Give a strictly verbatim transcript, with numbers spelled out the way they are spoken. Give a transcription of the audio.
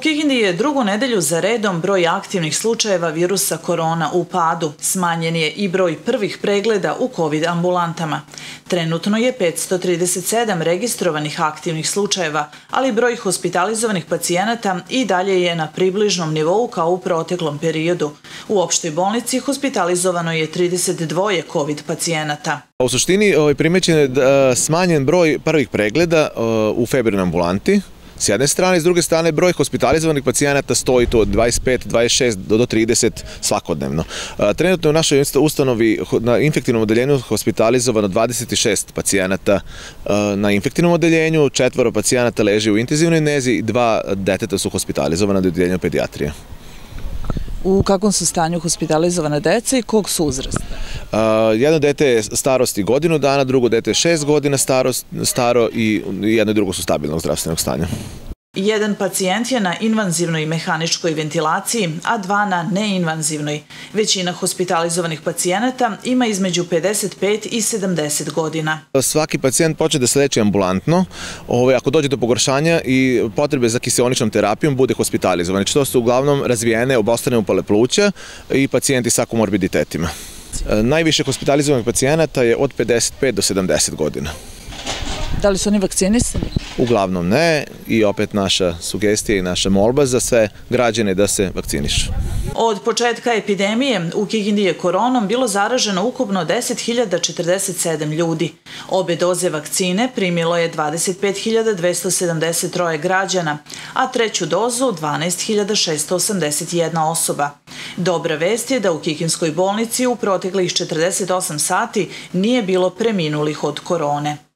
U Kikindi je drugu nedelju za redom broj aktivnih slučajeva virusa korona u padu. Smanjen je i broj prvih pregleda u COVID ambulantama. Trenutno je petsto trideset sedam registrovanih aktivnih slučajeva, ali broj hospitalizovanih pacijenata i dalje je na približnom nivou kao u proteklom periodu. U opštoj bolnici hospitalizovano je trideset dva COVID pacijenata. U suštini primećen je smanjen broj prvih pregleda u februarnoj ambulanti. S jedne strane, s druge strane, broj hospitalizovanih pacijenata stoji to od dvadeset pet, dvadeset šest do trideset svakodnevno. Trenutno je u našoj ustanovi na infektivnom odeljenju hospitalizovano dvadeset šest pacijenata na infektivnom odeljenju, četvoro pacijenata leži u intenzivnoj nezi i dva deteta su hospitalizovana na odeljenju pedijatrije. U kakvom su stanju hospitalizovana deca i kog su uzrasta? Jedno dete je starosti godinu dana, drugo dete je šest godina staro i jedno i drugo su stabilnog zdravstvenog stanja. Jedan pacijent je na invazivnoj mehaničkoj ventilaciji, a dva na neinvazivnoj. Većina hospitalizovanih pacijenata ima između pedeset pet i sedamdeset godina. Svaki pacijent počne da se leči ambulantno. Ako dođe do pogoršanja i potrebe za kiseoničnom terapijom, bude hospitalizovan. To su uglavnom razvijene obostrane upale pluća i pacijenti sa komorbiditetima. Najviše hospitalizovanih pacijenata je od pedeset pet do sedamdeset godina. Da li su oni vakcinisani? Uglavnom ne i opet naša sugestija i naša molba za sve građane da se vakcinišu. Od početka epidemije u Kikindi je koronom bilo zaraženo ukupno deset hiljada četrdeset sedam ljudi. Obe doze vakcine primilo je dvadeset pet hiljada dvesta sedamdeset tri građana, a treću dozu dvanaest hiljada šeststo osamdeset jedna osoba. Dobra vest je da u Kikinskoj bolnici u proteklih četrdeset osam sati nije bilo preminulih od korone.